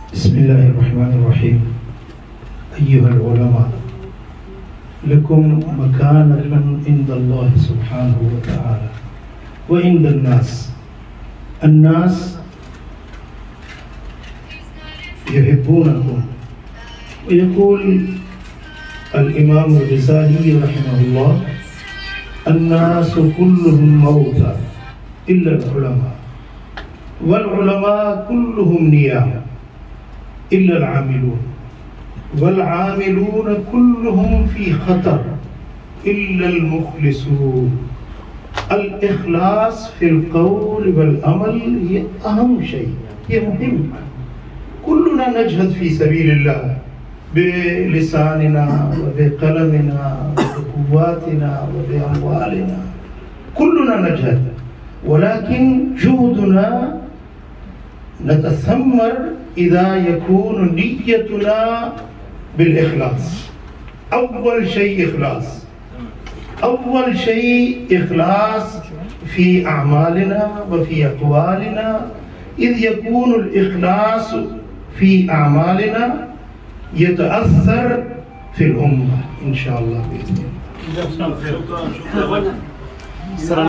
بسم الله الرحمن الرحيم. أيها العلماء، لكم مكانة عند الله سبحانه وتعالى وعند الناس يحبونكم. ويقول الإمام الغزالي رحمه الله: الناس كلهم موتى إلا العلماء، والعلماء كلهم نيام إلا العاملون، والعاملون كلهم في خطر إلا المخلصون. الإخلاص في القول والعمل هي أهم شيء، هي مهمة. كلنا نجهد في سبيل الله بلساننا وبقلمنا وبقواتنا وبأموالنا، كلنا نجهد، ولكن جهدنا نتثمر إذا يكون نيتنا بالإخلاص. أول شيء إخلاص في أعمالنا وفي أقوالنا. إذ يكون الإخلاص في أعمالنا يتأثر في الأمة إن شاء الله بإذن الله.